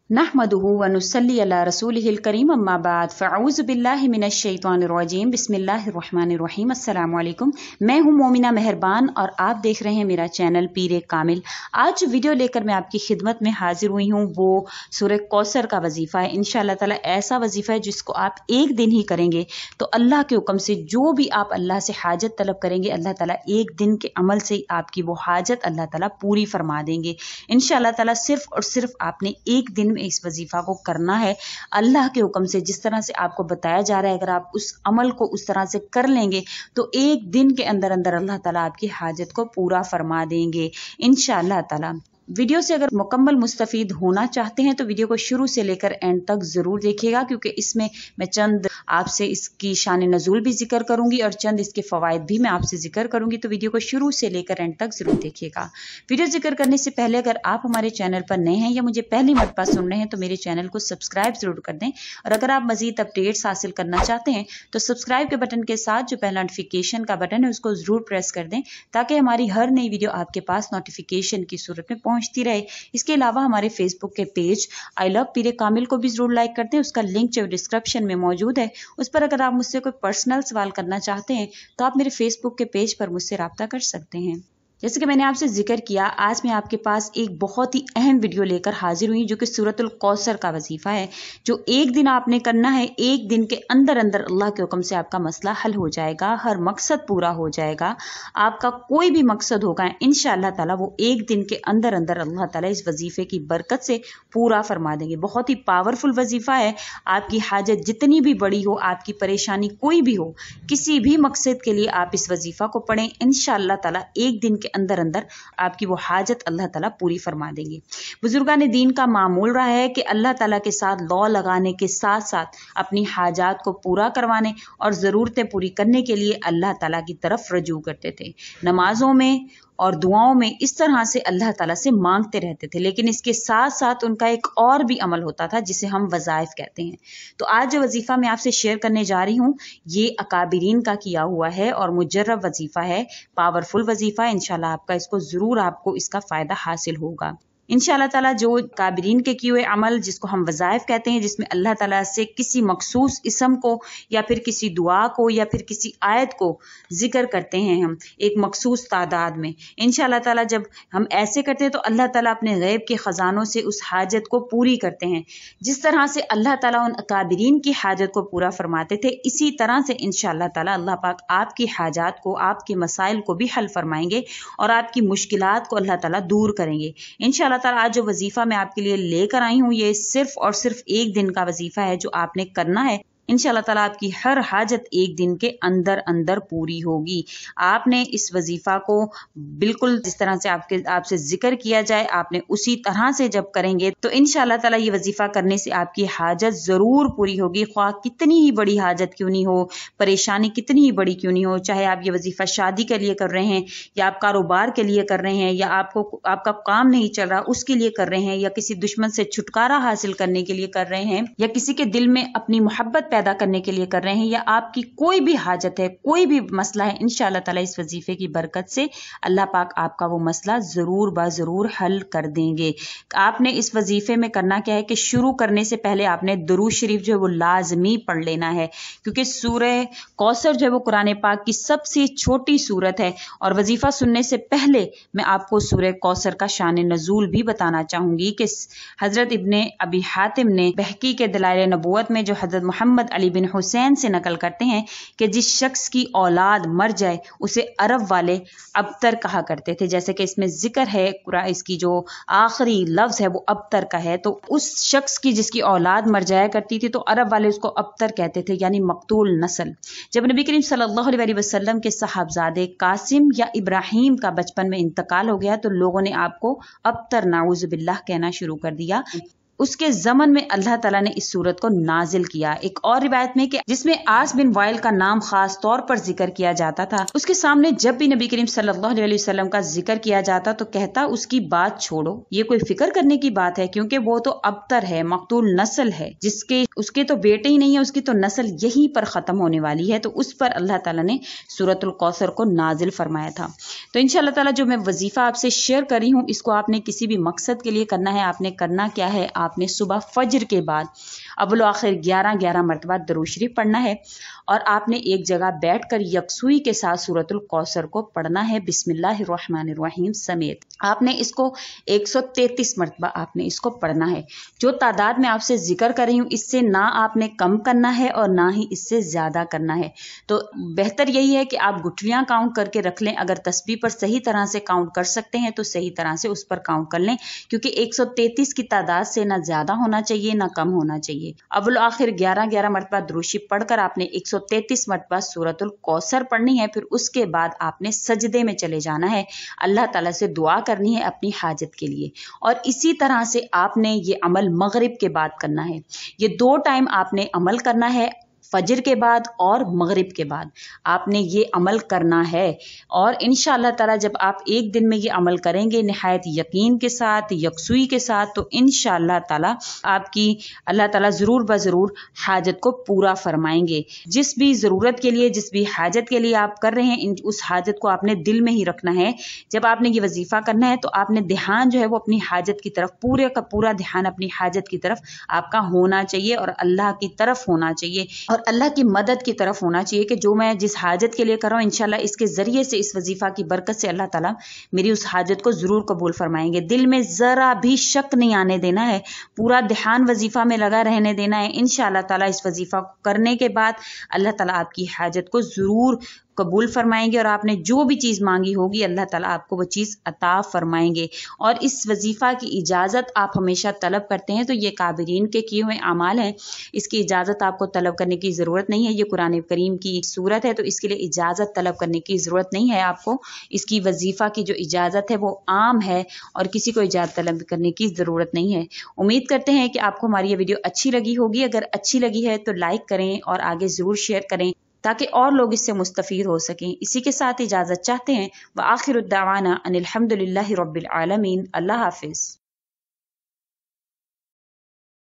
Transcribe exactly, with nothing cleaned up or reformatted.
नहमदुहु व नुसल्ली अला रसूलिहिल करीम अम्मा बाद फ़अऊज़ु बिल्लाहि मिनश शैतानिर रजीम बिस्मिल्लाहिर रहमानिर रहीम। अस्सलामु अलैकुम। मैं हूं मोमिना मेहरबान और आप देख रहे हैं मेरा चैनल पीरे कामिल। आज जो वीडियो लेकर मैं आपकी खिदमत में हाजिर हुई हूं वो सूरह कौसर का वजीफ़ा है। इंशाअल्लाह ताला ऐसा वजीफ़ा है जिसको आप एक दिन ही करेंगे तो अल्लाह के हुक्म से जो भी आप अल्लाह से हाजत तलब करेंगे अल्लाह ताला एक दिन के अमल से आपकी वो हाजत अल्लाह ताला पूरी फरमा देंगे इंशाअल्लाह ताला। सिर्फ और सिर्फ आपने एक दिन इस वजीफा को करना है अल्लाह के हुक्म से, जिस तरह से आपको बताया जा रहा है। अगर आप उस अमल को उस तरह से कर लेंगे तो एक दिन के अंदर अंदर अल्लाह ताला आपकी हाजत को पूरा फरमा देंगे इंशाअल्लाह ताला। वीडियो से अगर मुकम्मल मुस्तफीद होना चाहते हैं तो वीडियो को शुरू से लेकर एंड तक जरूर देखिएगा, क्योंकि इसमें मैं चंद आपसे इसकी शान नज़ूल भी जिक्र करूंगी और चंद इसके फवायद भी मैं आपसे जिक्र करूंगी। तो वीडियो को शुरू से लेकर एंड तक जरूर देखिएगा। वीडियो जिक्र करने से पहले अगर आप हमारे चैनल पर नए हैं या मुझे पहली मरतबा सुन रहे हैं तो मेरे चैनल को सब्सक्राइब जरूर कर दें, और अगर आप मजीद अपडेट्स हासिल करना चाहते हैं तो सब्सक्राइब के बटन के साथ जो पहला नोटिफिकेशन का बटन है उसको जरूर प्रेस कर दें, ताकि हमारी हर नई वीडियो आपके पास नोटिफिकेशन की सूरत में पहुंचती रहे। इसके अलावा हमारे फेसबुक के पेज आई लव पीरे कामिल को भी जरूर लाइक कर दें। उसका लिंक जो डिस्क्रिप्शन में मौजूद है उस पर अगर आप मुझसे कोई पर्सनल सवाल करना चाहते हैं तो आप मेरे फेसबुक के पेज पर मुझसे रब्ता कर सकते हैं। जैसे कि मैंने आपसे जिक्र किया, आज मैं आपके पास एक बहुत ही अहम वीडियो लेकर हाजिर हुई जो कि सूरतुल कौसर का वजीफा है, जो एक दिन आपने करना है। एक दिन के अंदर अंदर अल्लाह के हुक्म से आपका मसला हल हो जाएगा, हर मकसद पूरा हो जाएगा। आपका कोई भी मकसद होगा इंशाअल्लाह ताला वो एक दिन के अंदर अंदर अल्लाह ताला इस वजीफे की बरकत से पूरा फरमा देंगे। बहुत ही पावरफुल वजीफा है। आपकी हाजत जितनी भी बड़ी हो, आपकी परेशानी कोई भी हो, किसी भी मकसद के लिए आप इस वजीफा को पढ़ें, इंशाअल्लाह ताला एक दिन के अंदर अंदर आपकी वो हाजत अल्लाह ताला पूरी फरमा देंगे। बुजुर्गान दीन का मामूल रहा है कि अल्लाह ताला के साथ लौ लगाने के साथ साथ अपनी हाजात को पूरा करवाने और ज़रूरतें पूरी करने के लिए अल्लाह ताला की तरफ रजू करते थे। नमाजों में और दुआओं में इस तरह से अल्लाह ताला से मांगते रहते थे, लेकिन इसके साथ साथ उनका एक और भी अमल होता था जिसे हम वज़ाइफ कहते हैं। तो आज जो वजीफ़ा मैं आपसे शेयर करने जा रही हूँ ये अकाबिरीन का किया हुआ है और मुजर्रब वजीफ़ा है, पावरफुल वजीफ़ा है। इंशाल्लाह आपका इसको ज़रूर आपको इसका फ़ायदा हासिल होगा इंशाअल्लाह ताला। जो काबिरीन के किए हुए अमल जिसको हम वज़ाइफ कहते हैं, जिसमें अल्लाह ताला से किसी मखसूस इसम को या फिर किसी दुआ को या फिर किसी आयत को जिक्र करते हैं हम एक मखसूस तादाद में, इंशाअल्लाह ताला जब हम ऐसे करते हैं तो अल्लाह ताला अपने गैब के ख़जानों से उस हाजत को पूरी करते हैं। जिस तरह से अल्लाह ताला उन काबिरीन की हाजत को पूरा फरमाते थे, इसी तरह से इंशाअल्लाह ताला अल्लाह पाक आपकी हाजात को, आपके मसाइल को भी हल फरमाएंगे और आपकी मुश्किलात को अल्लाह ताला दूर करेंगे इंशाअल्लाह। आज जो वजीफा मैं आपके लिए लेकर आई हूँ ये सिर्फ और सिर्फ एक दिन का वजीफा है जो आपने करना है। इंशाअल्लाह ताला आपकी हर हाजत एक दिन के अंदर अंदर पूरी होगी। आपने इस वजीफा को बिल्कुल जिस तरह से आपके आपसे जिक्र किया जाए आपने उसी तरह से जब करेंगे तो इंशाअल्लाह ताला ये वजीफा करने से आपकी हाजत जरूर पूरी होगी। ख्वाह कितनी ही बड़ी हाजत क्यों नहीं हो, परेशानी कितनी ही बड़ी क्यों नहीं हो, चाहे आप ये वजीफा शादी के लिए कर रहे हैं या आप कारोबार के लिए कर रहे हैं या आपको आपका काम नहीं चल रहा उसके लिए कर रहे हैं या किसी दुश्मन से छुटकारा हासिल करने के लिए कर रहे हैं या किसी के दिल में अपनी मोहब्बत पैदा करने के लिए कर रहे हैं या आपकी कोई भी हाजत है, कोई भी मसला है, इंशाअल्लाह ताला इस वजीफे की बरकत से अल्लाह पाक आपका वो मसला जरूर बा जरूर हल कर देंगे। आपने इस वजीफे में करना क्या है कि शुरू करने से पहले आपने दुरूद शरीफ जो है वो लाजमी पढ़ लेना है, क्योंकि सूरह कौसर जो है वो कुरान पाक की सबसे छोटी सूरत है। और वजीफा सुनने से पहले मैं आपको सूरह कौसर का शान नज़ूल भी बताना चाहूंगी कि हजरत इब्ने अबी हातिम ने बहकी के दलाइल नबूवत में जो हजरत मोहम्मद अली बिन हुसैन से नकल करते हैं कि जिस शख्स की औलाद मर जाए उसे अरब वाले अबतर कहा करते थे। जैसे कि इसमें जिक्र है इसकी जो आखिरी लफ्ज है वो अबतर का है, तो उस शख्स की जिसकी औलाद मर जाया करती थी तो अरब वाले उसको अबतर कहते थे, यानी मकतूल नस्ल। जब नबी करीम सल्लल्लाहु अलैहि वसल्लम के साहबजादे कासिम या इब्राहिम का बचपन में इंतकाल हो गया तो लोगों ने आपको अबतर नाउज़ बिल्लाह कहना शुरू कर दिया। उसके ज़मन में अल्लाह ताला ने इस सूरत को नाजिल किया। एक और रिवायत में कि जिसमें आस बिन वाइल का नाम खास तौर पर जिक्र किया जाता था, उसके सामने जब भी नबी करीम सल्लल्लाहु अलैहि वसल्लम का जिक्र किया जाता तो कहता उसकी बात छोड़ो, ये कोई फिक्र करने की बात है क्योंकि वो तो अबतर है, मकतूल नस्ल है, जिसके उसके तो बेटे ही नहीं है, उसकी तो नस्ल यहीं पर खत्म होने वाली है। तो उस पर अल्लाह ताला ने सूरतुल कौसर को नाजिल फरमाया था। तो इंशाअल्लाह ताला जो मैं वजीफा आपसे शेयर कर रही हूँ इसको आपने किसी भी मकसद के लिए करना है। आपने करना क्या है, आपने सुबह फजर के बाद अव्वल आखिर ग्यारह ग्यारह मरतबा दरूद शरीफ पढ़ना है और आपने एक जगह बैठकर यकसुई के साथ सूरतुल कौसर को पढ़ना है बिस्मिल्लाहिर्रहमानिर्रहीम समेत। आपने इसको एक सौ तैंतीस मरतबा आपने इसको पढ़ना है। जो तादाद में आपसे जिक्र कर रही हूँ इससे ना आपने कम करना है और ना ही इससे ज़्यादा करना है। तो बेहतर यही है कि आप गुठलियाँ काउंट करके रख लें। अगर तस्बीह पर सही तरह से काउंट कर सकते हैं तो सही तरह से उस पर काउंट कर लें, क्योंकि एक सौ तैंतीस की तादाद से ना ज़्यादा होना चाहिए ना कम होना चाहिए। अव्वल आखिर ग्यारह ग्यारह मरतबा दुरूद शरीफ पढ़कर आपने एक सौ तैंतीस मरतबा सूरतुल कौसर पढ़नी है। फिर उसके बाद आपने सजदे में चले जाना है, अल्लाह ताला से दुआ करनी है अपनी हाजत के लिए। और इसी तरह से आपने ये अमल मगरिब के बाद करना है। ये दो टाइम आपने अमल करना है, फजर के बाद और मगरिब के बाद आपने ये अमल करना है। और इंशाअल्लाह ताला जब आप एक दिन में ये अमल करेंगे निहायत यकीन के साथ, यकसुई के साथ, तो इंशाअल्लाह ताला आपकी अल्लाह ताला ज़रूर ब ज़रूर हाजत को पूरा फरमाएंगे। जिस भी ज़रूरत के लिए, जिस भी हाजत के लिए आप कर रहे हैं, उस हाजत को आपने दिल में ही रखना है। जब आपने ये वजीफ़ा करना है तो आपने ध्यान जो है वो अपनी हाजत की तरफ, पूरे का पूरा ध्यान अपनी हाजत की तरफ आपका होना चाहिए और अल्लाह की तरफ होना चाहिए और अल्लाह की मदद की तरफ होना चाहिए कि जो मैं जिस हाजत के लिए कर रहा हूँ इंशाल्लाह इसके ज़रिए से, इस वजीफ़ा की बरकत से अल्लाह ताला मेरी उस हाजत को ज़रूर कबूल फरमाएंगे। दिल में ज़रा भी शक नहीं आने देना है, पूरा ध्यान वजीफ़ा में लगा रहने देना है। इंशाल्लाह ताला इस वजीफ़ा को करने के बाद अल्लाह ताला आपकी हाजत को ज़रूर कबूल फरमाएंगे और आपने जो भी चीज़ मांगी होगी अल्लाह ताला आपको वो चीज़ अता फरमाएंगे। और इस वजीफ़ा की इजाज़त आप हमेशा तलब करते हैं तो ये काबिरीन के किए हुए अमाल हैं, इसकी इजाज़त आपको तलब करने की ज़रूरत नहीं है। ये कुरान करीम की सूरत है तो इसके लिए इजाज़त तलब करने की ज़रूरत नहीं है आपको। इसकी वजीफ़ा की जो इजाज़त है वो आम है और किसी को इजाज़त तलब करने की ज़रूरत नहीं है। उम्मीद करते हैं कि आपको हमारी ये वीडियो अच्छी लगी होगी। अगर अच्छी लगी है तो लाइक करें और आगे ज़रूर शेयर करें ताकि और लोग इससे मुस्तफ़ीद हो सकें। इसी के साथ इजाज़त चाहते हैं। व आखिरुद्दावाना अनिल हम्दुलिल्लाहि रब्बिल आलमीन। अल्लाह हाफ़िज़।